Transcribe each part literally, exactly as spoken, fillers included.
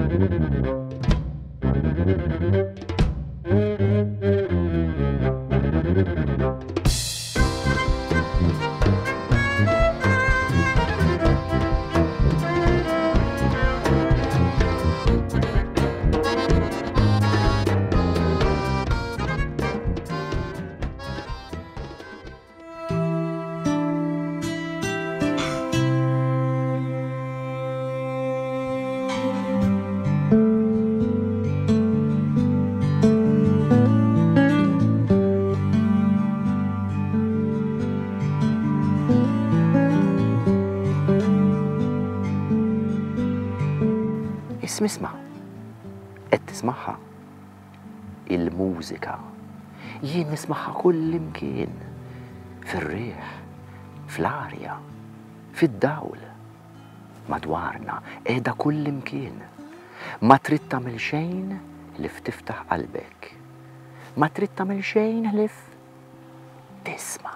اسم اسمع قد تسمعها الموسيقى جين نسمعها كل مكان في الريح في العارية في الدول مدوارنا قاعدة كل مكان ما تريد تعمل شيء لف تفتح قلبك ما تريد تعمل شيء لف تسمع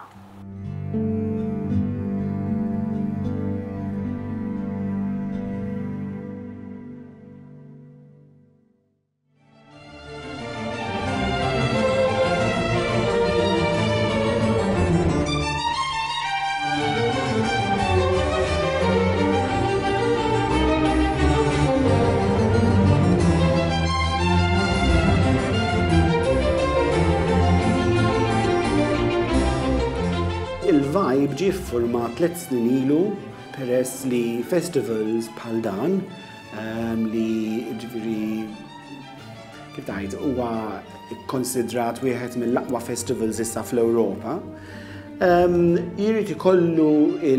il-vibe ġie ffurmat tliet snin ilu peress li festivals bħal dan um, li ġifieri kif tgħid huwa kkonsidrat wieħed mill-aqwa festivals issa fl-Ewropa. Um, jrid ikollu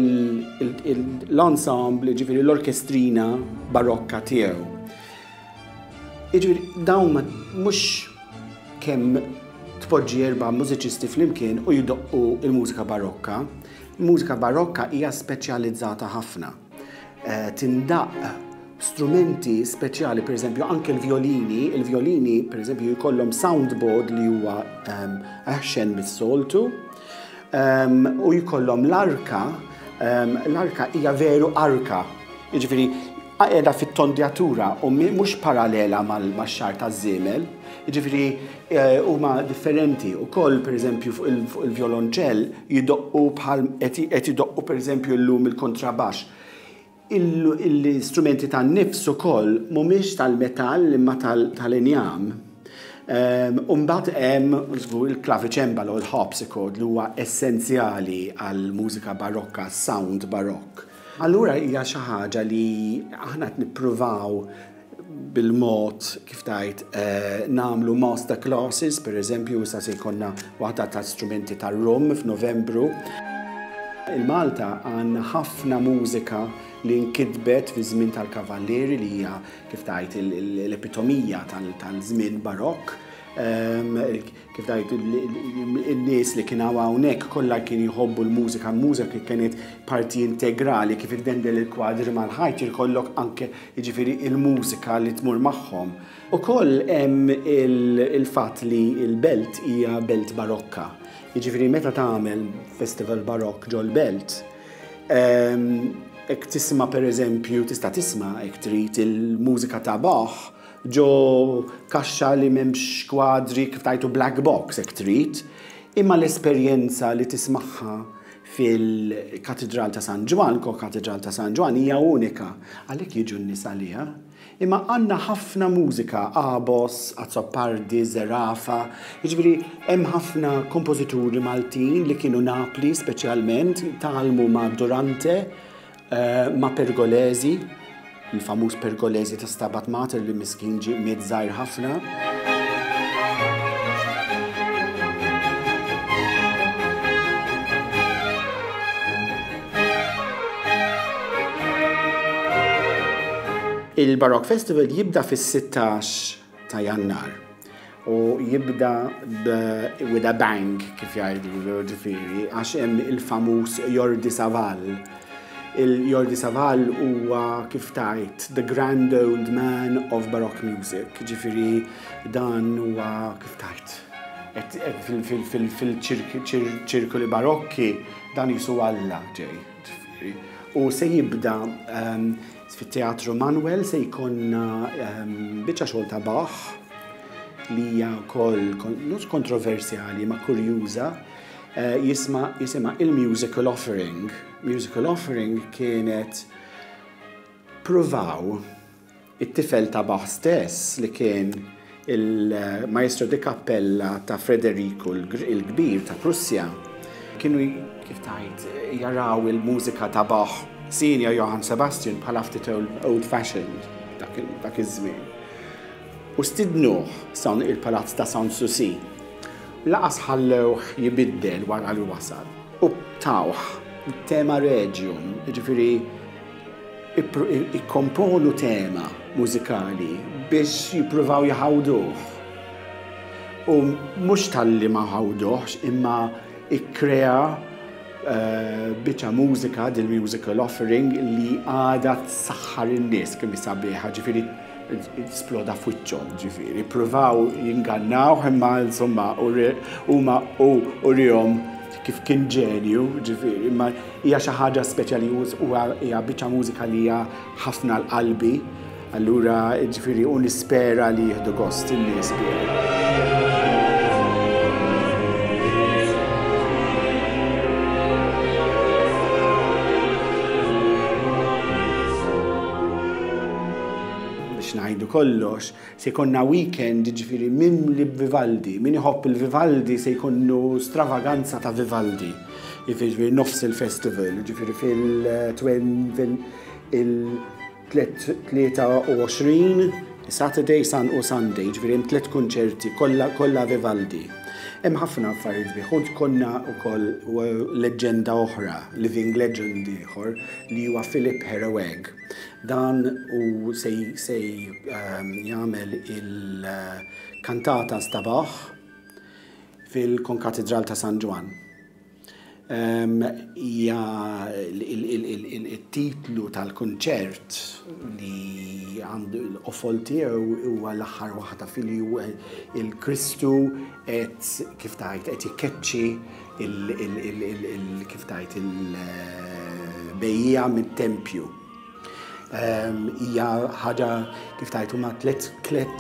l-ensemble ġifieri l-orkestrina barokka tiegħu. Jiġifieri dawn mhux kemm tpoġġi erba' mużiċisti flimkien u jdoqqu il-mużika barokka. Il-mużika barokka hija speċjalizzata ħafna. Uh, tindaq strumenti speċjali, pereżempju anke l-violini, il-violini pereżempju jkollhom soundboard li huwa um, aħxen mis-soltu um, u jkollhom l-arka, um, l-arka hija veru arka. Jiġifieri qiegħda fit-tondjatura u mhux parallela mal-xar taż-żiemel. Jiġifieri huma differenti wkoll pereżempju fuq il-violonċell jidoqqu bħal qed idoqqu pereżempju llum il-kontrabax. L-istrumenti tan-nifs ukoll mhumiex tal-metall imma tal-injam. U mbagħad hemm il-klaviċembalo u l-harpsichord li huwa essenzjali għall-mużika barokka, sound barokk. Allura hija xi ħaġa li aħna qed nippruvaw bil-mod kif tgħid nagħmlu master classes, pereżempju issa se jkollna waħda ta' strumenti tar-rum f'Novembru. Il-Malta għandna ħafna mużika li nkitbet fi żmien tal-kavallieri li hija kif tgħid l-epitomija tal-żmien barokk. Kif tgħid in-nies li kienu hawnhekk kollha kienu jħobbu l-mużika, l-mużika kienet parti integrali kif iddendel il-kwadri mal-ħajt jkollok anke jiġifieri il-mużika li tmur magħhom. Ukoll hemm il-fatt li l-belt hija belt barokka. Jiġifieri meta tagħmel festival barokk ġol belt, hekk tisma' pereżempju tista' tisma' hekk trid il-mużika ta' Bach ġo kaxxa li m'hemmx kwadri kif tajtu black box hekk trid, imma l-esperjenza li tismagħha fil-Katedral ta' San Ġwan, ko-Katedral ta' San Ġwan hija unika, għalhekk jiġu n-nies għaliha. Imma għandna ħafna mużika, Abos, Azzopardi, Zerafa, jiġifieri hemm ħafna kompożituri Maltin li kienu Napli speċjalment, tgħallmu ma' Durante, ma' Pergolesi, il-famuż Pergolesi ta' Stabat Mater li miskin ġie miet żgħir ħafna. Il-Baroque Festival jibda fis-sittax ta' Jannar u jibda with a bang kif jgħidu ġifieri għax hemm il-famuż Jordi Savall. Il-Jordi Savall huwa kif tgħid the grand old man of Baroque music. Ġifieri dan huwa kif tgħid fil-ċirkoli barokki dan jisu Alla ġej. U se jibda Fit-Teatru Manuel se jkollna biċċa xogħol ta' Bach li hija wkoll mhux kontroversjali ma' kurjuża jisma' jisimha il-Musical Offering. Musical Offering kienet pruvaw it-tifel ta' Bach stess li kien il-Maestro di Cappella ta' Federico il-Kbir ta' Prussja. Kienu kif tajt jaraw il-mużika ta' Bach Senior Johann Sebastian bħala ftit old-fashioned dak iż-żmien. U stidnuh san il-Palazz ta' Sanssouci. Laqas ħallewh jibiddel wara li wasal. U tawh tema reġjun, jiġifieri ikkomponu tema mużikali biex jippruvaw jħawduh. U mhux tal-li ma ħawduhx imma ikkrea biċċa mużika dil-Musical Offering li għadha tsaħħar in-nies kemm isabiħha, ġifieri sploda f'wiċċhom, ġifieri pruvaw jingannaw imma insomma huma urihom kif kien ġenju, ġifieri imma hija xi ħaġa speċjali u hija biċċa mużika li hija ħafna l-qalbi, allura ġifieri u nispera li jieħdu gost in-nies biha. Ngħidu kollox, se jkollna weekend ġifieri mimli b'Vivaldi. Min iħobb il-Vivaldi se jkollu stravaganza ta' Vivaldi. Jiġifieri nofs il-festival, ġifieri fil-tlieta u għoxrin, Saturday Sun u Sunday, ġifieri hemm tliet kunċerti kollha Vivaldi. Hemm ħafna affarijiet bih, u konna wkoll leġenda oħra, living legend ieħor li huwa Philip Herweg. Dan u se jagħmel il-kantata ta' Bach fil-Konkatedral ta' San Ġwan. Hija il-titlu tal-kunċert li għandu l-qofol tiegħu huwa l-aħħar waħda fili il-Kristu qed kif tajt qed ikeċċi kif tajt il-bejja mit-tempju. Hija ħaġa kif tajt huma tliet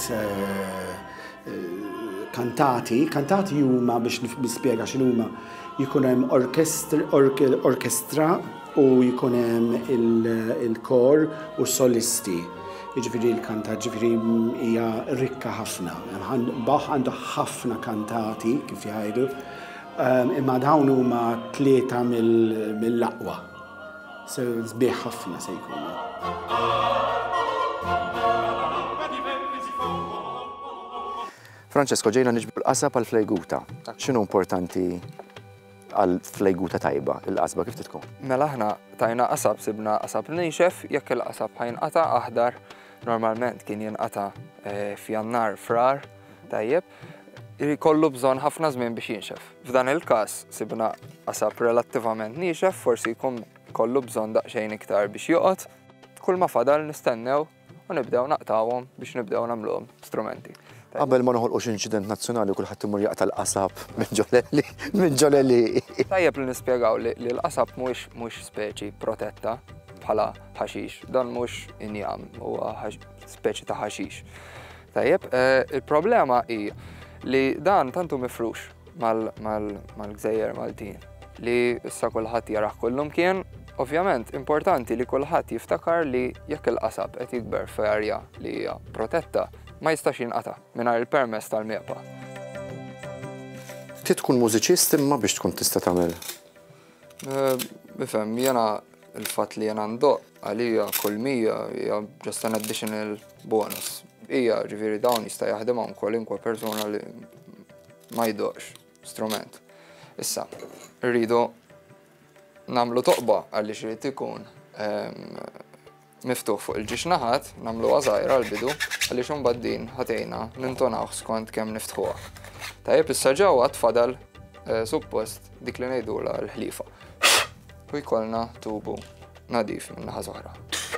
kantati, kantati huma biex nispjega x'inhuma jkun hemm orkestra u jkun hemm il-kor u solisti. Jiġifieri l-kanta ġifieri hija rikka ħafna. Bach għandu ħafna kantati kif jgħidu, imma dawn huma tlieta mill-aqwa. So sbieħ ħafna se jkunu. Francesco, ġejna niġbdu l-qasab għal-flejguta. X'inhu importanti għal-flejguta tajba, il-qasba kif tkun? Mela aħna tajna qasab sibna qasab nixef, jekk il-qasab ħajnqata aħdar, normalment kien jinqata f'Jannar frar, tajjeb, jkollu bżonn ħafna żmien biex jinxef. F'dan il-każ sibna qasab relattivament nixef, forsi jkun kollu bżonn daqsxejn iktar biex joqgħod, kull ma fadal nistennew u nibdew naqtawhom biex nibdew nagħmluhom strumenti. Qabel ma noħolqux inċident nazzjonali kulħadd imur jaqta' l-qasab minn ġolelli minn ġolelli. Tajjeb li nispjegaw li l-qasab mhux speċi protetta bħala ħaxix, dan mhux injam huwa speċi ta' ħaxix. Tajjeb, il-problema hi li dan tantu mifrux mal-Gżejjer Maltin li issa kulħadd jarah kullum kien. Ovvjament, importanti li kulħadd jiftakar li jekk il-qasab qed jikber f'arja li hija protetta ma jistax jinqata' mingħajr il-permess tal-mieqa. Ti tkun mużiċist imma biex tkun tista' tagħmel? Ifhem, jiena il-fatt li jiena ndoq għalija kull mija hija just an additional bonus. Hija ġifieri dawn jista' jaħdimhom kwalinkwa persuna li ma jdoqx strument. Issa, rridu nagħmlu toqba għaliex irid ikun miftuħ fuq il-ġiex naħat, nagħmlu żgħira l-bidu għaliex imbagħad din ħatejna nintonawh skont kemm niftħuha. Tajjeb issa ġewwa tfadal suppost dik li ngħidulha l-ħlifa. U jkollna tubu nadif minn naħa oħra.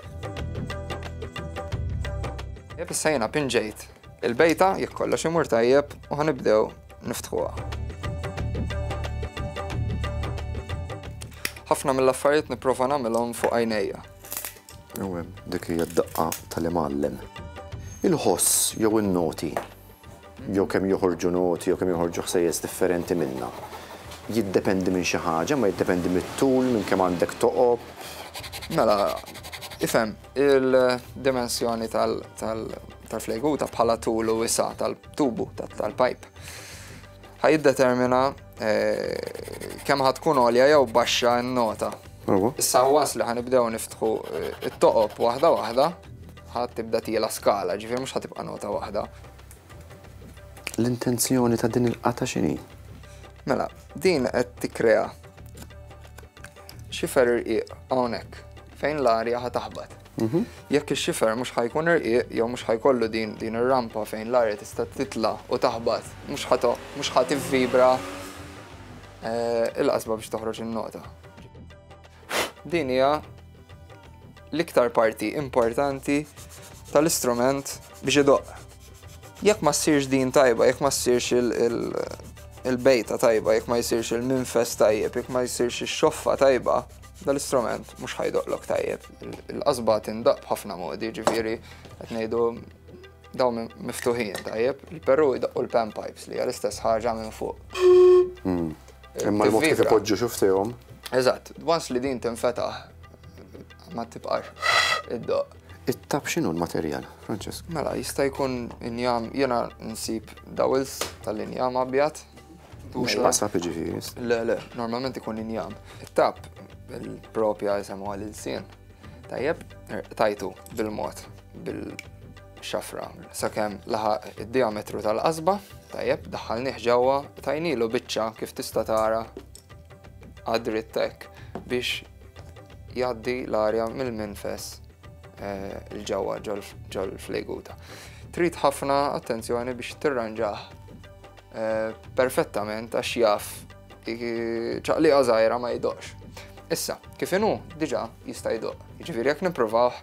Tajjeb issa jiena pinġejt il-bejta jekk kollox imur tajjeb u ħanibdew niftħuha. Ħafna mill-affarijiet nipprova nagħmilhom fuq għajnejja. Ewem, dik hija d-daqqa tal-imgħallem. Il-ħoss jew in-noti, jew kemm joħorġu noti, jew kemm joħorġu ħsejjes differenti minnha. Jiddependi minn xi ħaġa, ma jiddependi mit-tul, minn kemm għandek toqob. Mela, ifhem, il-dimensjoni tal-flejguta bħala tul u wisa tal-tubu, tal-pipe. Ħajiddetermina kemm ħatkun għolja jew baxxa n-nota. Issa was li ħanibdew niftħu it-toqob waħda waħda, ħadd tibda tiela skala, ġifier mhux ħatibqa' nota waħda. L-intenzjoni ta' din il-qata x'inhi? Mela, din qed tikkrea xifer irqiq hawnhekk fejn l-arja ħataħbad. Jekk ix-xifer mhux ħajkun irqiq jew mhux ħajkollu din din ir-rampa fejn l-arja tista' titla' u taħbad, mhux ħato mhux ħadd ivvibra il-qasba biex toħroġ in-nota. Din hija l-iktar parti importanti tal-istrument biex idoqq. Jekk ma ssirx din tajba, jekk ma ssirx il-bejta tajba, jekk ma jsirx il-minfes tajjeb, jekk ma jsirx ix-xoffa tajba, dal-istrument mhux ħajdoqlok tajjeb. Il-qasba tindaq b'ħafna modi, ġifieri qed ngħidu dawn miftuħin tajjeb, il-Peru jdaqqu l-panpipes li hija l-istess ħaġa minn fuq. Imma l-mod kif ipoġġu xuftihom. Eżatt, once li din tinfetaħ ma tibqax id-doq. It-tab x'inhu l-materjal, Francesco? Mela, jista' jkun injam, jiena nsib dawils tal-injam abjad. Mhux qasab jiġifieri. Le, le, normalment ikun injam. It-tab il-propja jisemmuha l-ilsien. Tajjeb, tajtu bil-mod, bil-xafra, sakemm laħaq id-diametru tal-qasba, tajjeb, daħħalnieh ġewwa, tajnilu biċċa kif tista' tara għad-drittek biex jgħaddi l-arja mill-minfes il-ġewwa ġol flejguta. Trid ħafna attenzjoni biex tirranġah perfettament għax jaf ċaqliqa żgħira ma jdoqx. Issa, kif inhu diġà jista' jdoq. Jiġifieri jekk nippruvawh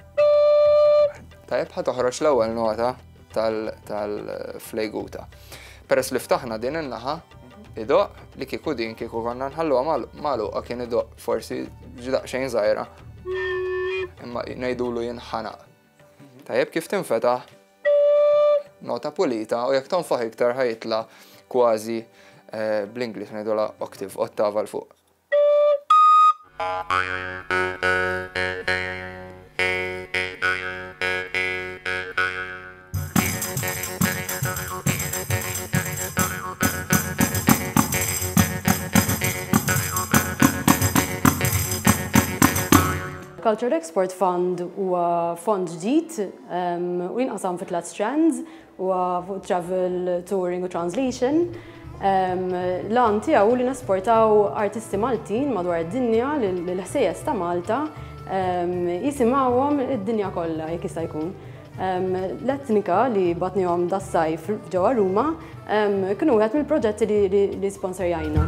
tajjeb ħa toħroġ l-ewwel nota tal-flejguta. Peress li ftaħna din in-naħa idoq li kieku din kieku konna nħalluha magħluqa kien idoq forsi daqsxejn żgħira. Imma ngħidulu jinħanaq. Tajjeb kif tinfetaħ nota pulita u jekk tonfaħ iktar ħajtla kważi bl-Ingliż ngħidulha octave, ottava l fuq. Culture Export Fund huwa fond ġdid u jinqasam fi tliet strands huwa fuq travel, touring u translation. L-għan tiegħu li nesportaw artisti Maltin madwar id-dinja l-ħsejjes ta' Malta jisimgħuhom id-dinja kollha jekk jista' jkun. L-etnika li batnihom das-sajf ġewwa Ruma kienu wieħed mill-proġetti li sponsorjajna.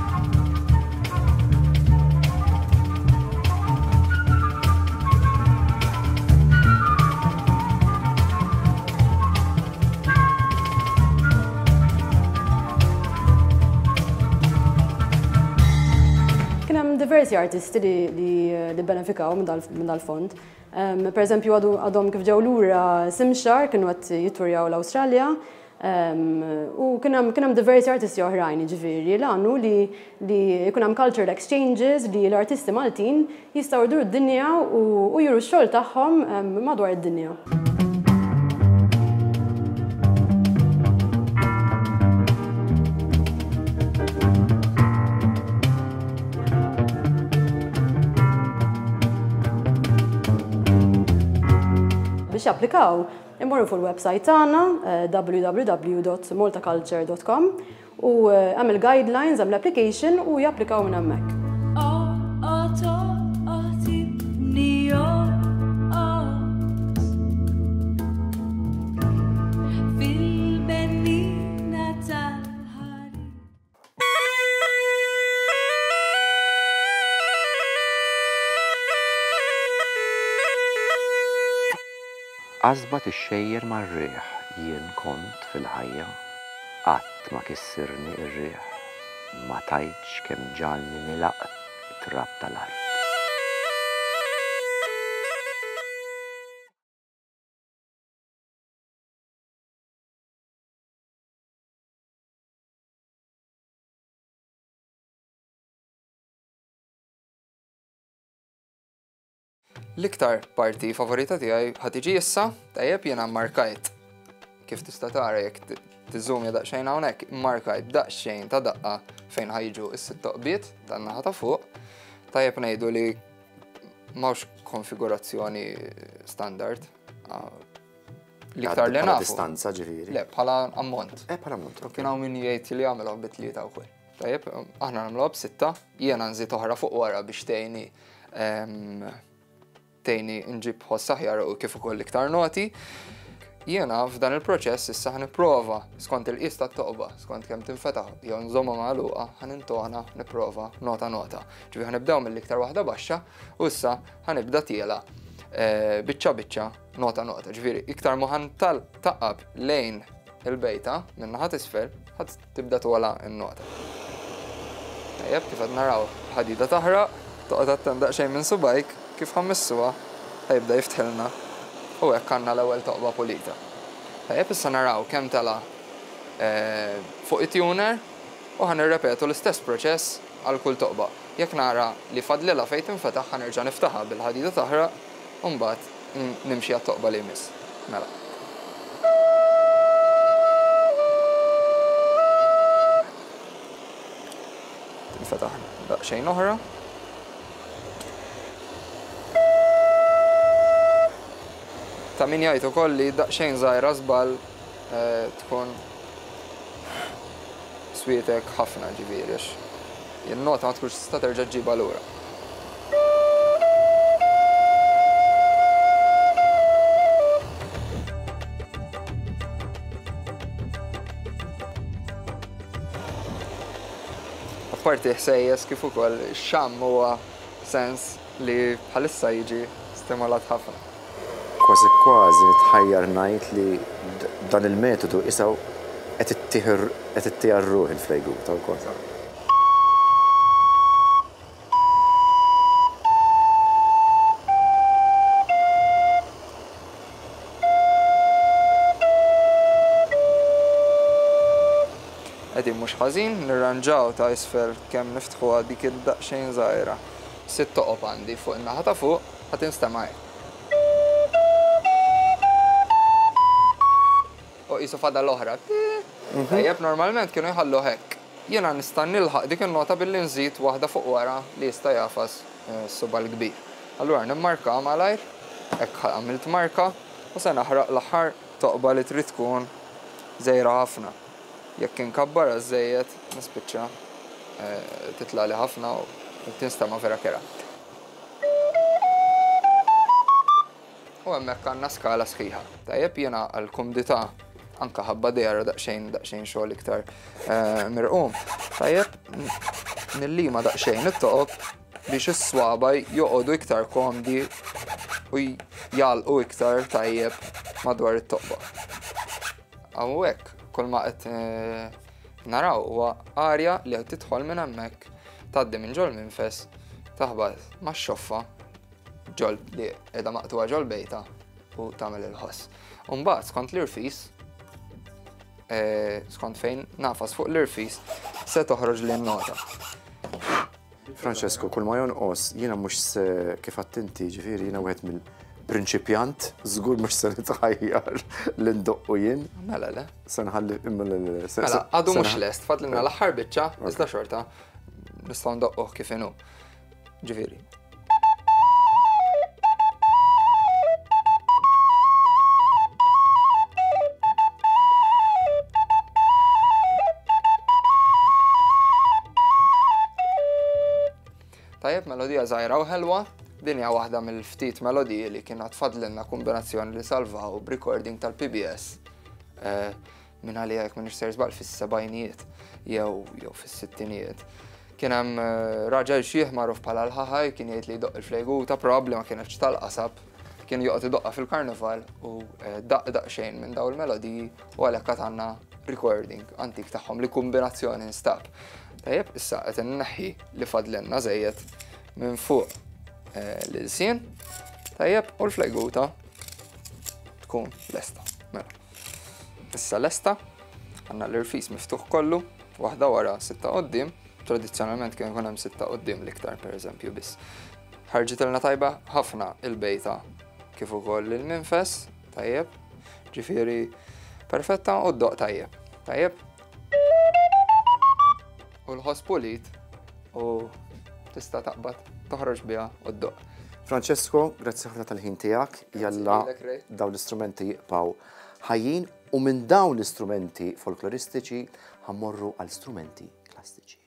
Diversi artisti li benefikaw minn dal-fond. Per eżempju, għadhom kif ġew lura Simxar kienu qed jitturjaw l-Awstralja u kien hemm diversi artisti oħrajn jiġifieri l-għannu li jkun hemm cultural exchanges li l-artisti Maltin jistgħu jduru d-dinja u juru x-xogħol tagħhom madwar id-dinja. Biex japplikaw, immorru fuq il-website tagħna w w w dot multaculture dot com u hemm il-guidelines, hemm l-application u japplikaw minn hemmhekk. Qasba tixxejjer mar-riħ jien kont fil-ħajja qatt ma kissirni r-riħ ma tajtx kemm ġalni nilaq it-trab tal-art. L-iktar parti favorita tiegħi ħad tiġi issa, tajjeb jiena markajt. Kif tista' tara jekk tiżżumja daqsxejn hawnhekk, markajt daqsxejn ta' daqqa fejn ħajġu is-sitt toqbiet tan-naħa ta' fuq. Tajjeb ngħidu li m'hawnx konfigurazzjoni standard. L-iktar li Bħala nafu. distanza ġifieri. Le, bħala ammont. Eh, bħala ammont. Kien hawn min jgħid li jagħmelhom bitlieta wkoll. Tajjeb, aħna nagħmluha b'sitta, jiena nżid oħra fuq wara biex tgħinni tgħinni nġib ħoss aħjar u kif ukoll iktar noti. Jiena f'dan il-proċess issa ħnipprova skont il-qis tat-toqba, skont kemm tinfetaħ jew nżomma magħluqa ħanintona nipprova nota nota. Ġifieri ħnibdew mill-iktar waħda baxxa u issa ħanibda tiela biċċa biċċa nota nota. Ġifieri iktar ma ħantal taqab lejn il-bejta minn naħa t'isfel ħadd tibda twala n-nota. Tajjeb kif qed naraw ħadida taħraq, toqgħod attent daqsxejn minn subajk kif ħammissuha ħajbda jiftħilna. U hekk għandna l-ewwel toqba pulita. Tajjeb issa naraw kemm tela fuq it-tuner u ħanirrepetu l-istess proċess għal kull toqba. Jekk nara li fadlilha fejn tinfetaħ ħanerġa' niftaħha bil-ħadida taħraq u mbagħad nimxi għat-toqba li jmiss. Mela. Tinfetaħ daqsxejn oħra. Ta' min jgħid ukoll li daqsxejn żgħira żball tkun swietek ħafna ġifieri għax in-nota ma tkunx tista' terġa' ġġibha lura. Apparti ħsejjes kif ukoll ix-xam huwa sens li bħalissa jiġi stimolat ħafna. Kważi kważi tħajjar ngħid li dan il-metodu isaw qed ittieħ ruħ il-flejguta wkoll. Qegħdin mhux ħażin nirranġaw ta' isfel kemm niftħuha dik id-daqsxejn żgħira. Sitt toqob għandi fuq in-naħa ta' fuq ħadd instema' hekk. U qisu fadal l-oħra. Tajjeb normalment kienu jħallu hekk. Jiena nista' nilħaq dik in-nota billi nżid waħda fuq wara li jista' jafas s-suba l-kbir. Allura nimmarka malajr, hekk għamilt marka u se naħraq l-aħħar toqba li trid tkun żgħira ħafna. Jekk inkabbar żejjed nispiċċa titla' li ħafna u tinstema' vera kera. U hemmhekk għandna skala sħiħa. Tajjeb jiena għall-kumdità anke ħabba dejra daqsxejn daqsxejn xogħol iktar mirqum. Tajjeb nillima daqsxejn it-toqob biex is-swaba joqogħdu iktar komdi u jgħalqu iktar tajjeb madwar it-toqba. Hawnhekk kull ma qed naraw huwa arja li qed tidħol minn hemmhekk tgħaddi minn ġol minfes taħbad max-xoffa ġol li qiegħda maqtuha ġol bejta u tagħmel il-ħoss. U mbagħad skont l-irfis skont fejn nafas fuq l-irfis se toħroġ li n-nota. Francesco, kull ma jonqos jiena mhux kif għadt inti ġifieri jiena wieħed mill-prinċipjant żgur mhux se nitħajjar li ndoqqu jien. Mela le. Se nħalli Mela għadu mhux lest, fadlilna l-aħħar biċċa iżda xorta nistgħu ndoqquh kif inhu. Ġifieri. Tajjeb melodija żgħira u ħelwa, din hija waħda mill-ftit melodiji li kien tfadlilna kombinazzjoni li salvaw b'recording tal-P B S minn għalihekk minn ser żball fis-sebgħinijiet jew jew fis-sittinijiet. Kien hemm raġel xieħ magħruf bħala l-ħaħaj kien jgħid li jdoq il-flejguta probabbli ma kienx tal-qasab, kien joqgħod idoqqa fil-karnival u daq daqsxejn minn dawn il-melodiji u għalhekk qed għandna recording antik tagħhom li kombinazzjoni nstab. Tajjeb, issa qed inneħħi li fadlenna żejjed minn fuq l-ilsien. Tajjeb, u l-flejguta tkun lesta. Mela. Issa lesta, għandna l-irfis miftuħ kollu, waħda wara sitta qoddim, tradizzjonalment kien ikun hemm sitta qoddim l-iktar pereżempju biss. ħarġet ilna tajba ħafna il-bejta kif ukoll il-minfes, tajjeb, ġifieri perfetta u d-doq tajjeb, tajjeb. U l-ħoss pulit u tista' taqbad toħroġ biha u d-doq. Francesco, grazzi ħafna tal-ħin tiegħek, jalla dawn l-istrumenti jibqgħu ħajjin u minn dawn l-istrumenti folkloristiċi ħammorru għal strumenti klassiċi.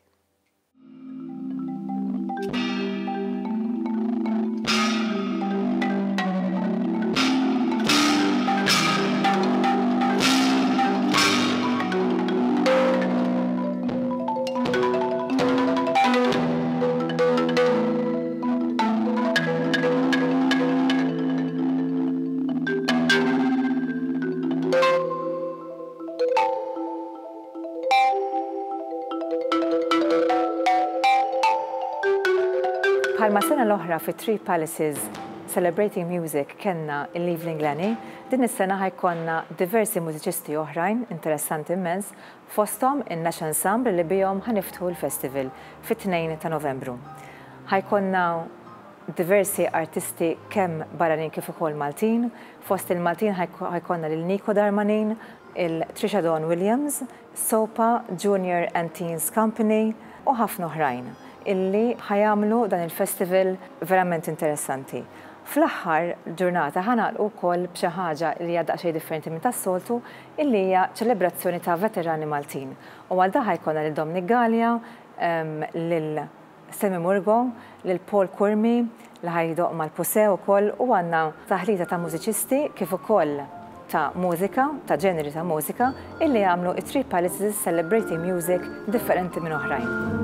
Bħalma sena l-oħra fi Three Palaces Celebrating Music kenna il-Evening Glenny, din is-sena ħajkonna diversi mużiċisti oħrajn interessanti immens fosthom in-Nash Ensemble li bihom ħaniftħu l-festival fit-tnejn ta' Novembru. Ħajkonna diversi artisti kemm barranin kif ukoll Maltin, fost il-Maltin ħajkonna lil Nico Darmanin, il-Trisha Dawn Williams, Sopa, Junior and Teens Company u ħafna oħrajn illi ħajamlu dan il-festival verament interessanti. Fl-aħħar ġurnata ħanaqlu wkoll b'xi ħaġa li hija daqsxejn differenti minn tas-soltu illi hija ċelebrazzjoni ta' veterani Maltin. U għal da ħajkonna lil Dominic Gallia, lil Semi Murgo, lil Paul Kurmi, li ħajdoq mal-Pusew ukoll u għandna taħlita ta' mużiċisti kif ukoll ta' mużika, ta' ġeneri ta' mużika illi jagħmlu it-Three Palaces Celebrating Music differenti minn oħrajn.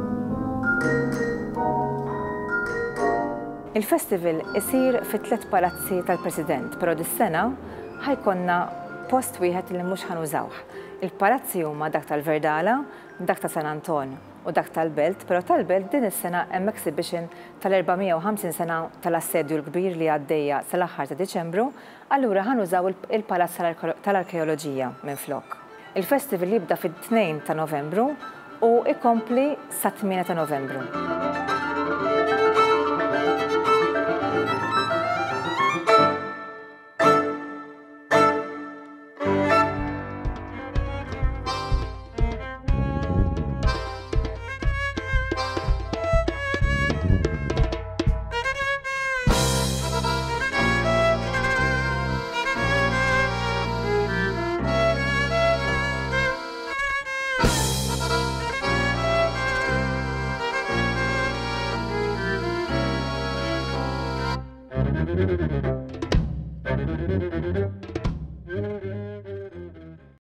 Il-festival isir fit tliet palazzi tal-President, però dis-sena ħajkonna post wieħed li mhux ħanużawh. Il-palazzi huma dak tal-Verdala, dak ta' San Anton u dak tal-Belt, però tal-Belt din is-sena hemm exhibition tal-erbamija u ħamsin sena tal-assedju l-kbir li għaddejja sal-aħħar ta' Diċembru, allura ħanużaw il-Palazz tal-Arkeoloġija minflok. Il-festival jibda fit-tnejn ta' Novembru u ikompli sa' tmien ta' Novembru. Thank you.